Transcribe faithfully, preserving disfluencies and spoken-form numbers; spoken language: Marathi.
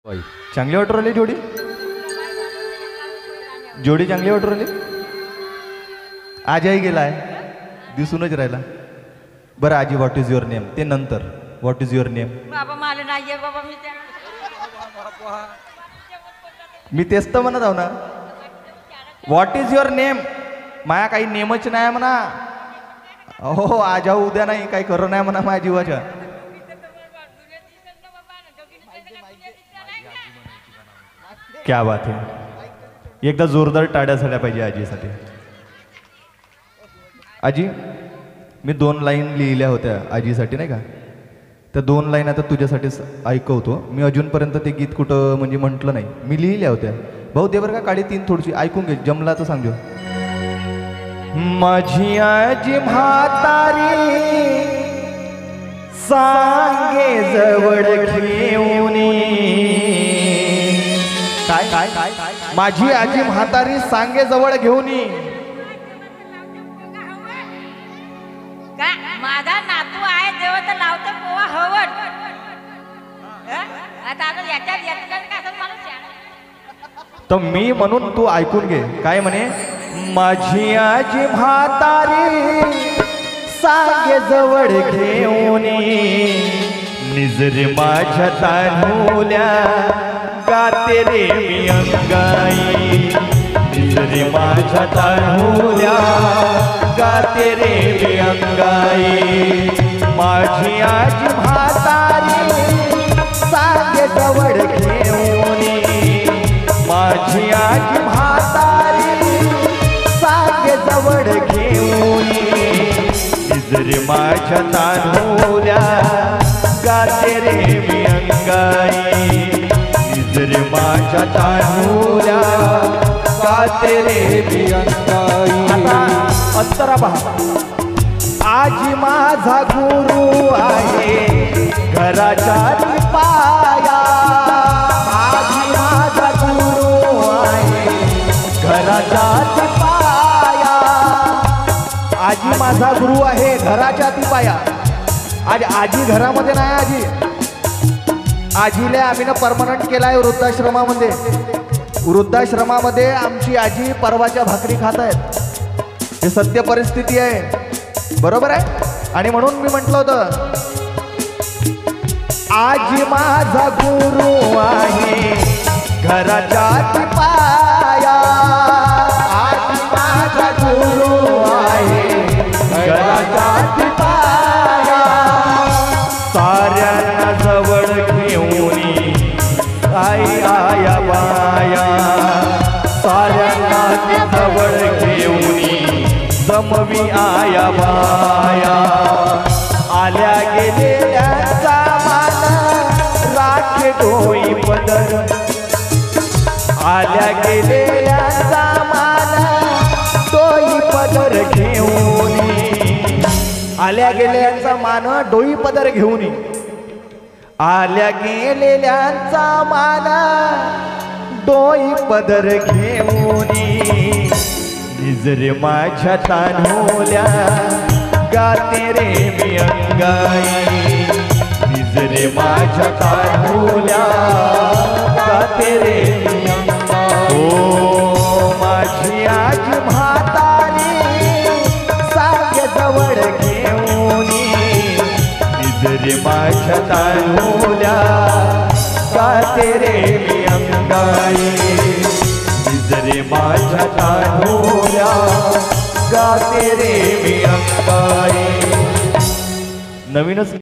चांगली वाटू राहिली जोडी जोडी चांगली वाटू राहिली. आजही गेलाय दिसूनच राहिला. बरं आजी, व्हॉट इज युअर नेम ते नंतर. What is your name? बाबा मला नाहीये बाबा. मी मी तेच तर म्हणत आहो ना. What is your name? माया काही नेमच नाही म्हणा. हो आज उद्या नाही काही खरं नाही म्हणा माझ्या जीवाच्या. क्या बात है. एकदा जोरदार टाळ्या झाल्या पाहिजे आजीसाठी. आजी मी दोन लाईन लिहिल्या होत्या आजीसाठी नाही का. त्या दोन लाईन आता तुझ्यासाठीच ऐकवतो मी. अजूनपर्यंत ते गीत कुठं म्हणजे म्हटलं नाही. मी लिहिल्या होत्या. भाऊ दे बरं का काळी तीन थोडीशी ऐकून घे. जमला तर सांगू. माझी आजी म्हातारी सांगे जवळ घेऊन. काय काय काय माझी आजी म्हातारी सांगे जवळ घेऊन. काय माझा नातू आहे देव तर लावतो पोवा हवड. आता आता याच्यात याच्यात काय असं माणूस. तर मी म्हणून तू ऐकून घे. काय म्हणे? माझी आजी म्हातारी सांगे जवळ घेऊन. निजरे माझ्या तान्हुल्या गाते रे मी अंगाई. निजरे माझ्या तान्हुल्या गाते रे मी अंगाई. माझी आजी म्हातारी सांगे जवळ घेऊन. माझी आजी म्हातारी सांगे जवळ घेऊन. निजरे माझ्या तान्हुल्या गाते रे मी अंगाई. निजरे माझ्या तान्हुल्या गाते रे मी अंगाई. आता अंतरा पहा. आजी माझा गुरु आहे घराच्या पाया. आजी माझा गुरु आहे घराच्या पाया. आजी माझा गुरु आहे घराच्या पाया. आज आजी घरामध्ये नाही. आजी आजीला आम्ही ना परमनंट केलाय वृद्धाश्रमामध्ये. वृद्धाश्रमामध्ये आमची आजी परवाच्या भाकरी खात आहेत. हे सत्य परिस्थिती आहे. बरोबर आहे. आणि म्हणून मी म्हटलं होतं आजी माझा गुरु आहे घराच्या पाया. आजी माझा गुरु आहे घराच्या पाया. साऱ्यांना जवळ घेऊन आई आया बाया. साऱ्यांना जवळ घेऊन जमवी आया बाया. आल्या गेलेल्याचा मान राखे डोई पदर. आल्या गेलेल्याचा मान डोई पदर घेऊन. आल्या गेलेल्यांचा मान डोई पदर घेऊन. आल्या गेलेल्यांचा मान डोई पदर घेऊन. निजरे माझ्या तान्हुल्या गाते रे मी अंगाई. निजरे माझ्या तान्हुल्या गाते रे मी अंगाई. ओ माझी आजी म्हातारी सांगे जवळ घेऊन. निजरे माझ्या तान्हुल्या गाते रे मी अंगाई. निजरे माझ्या तान्हुल्या गाते रे मी अंगाई. नवीनच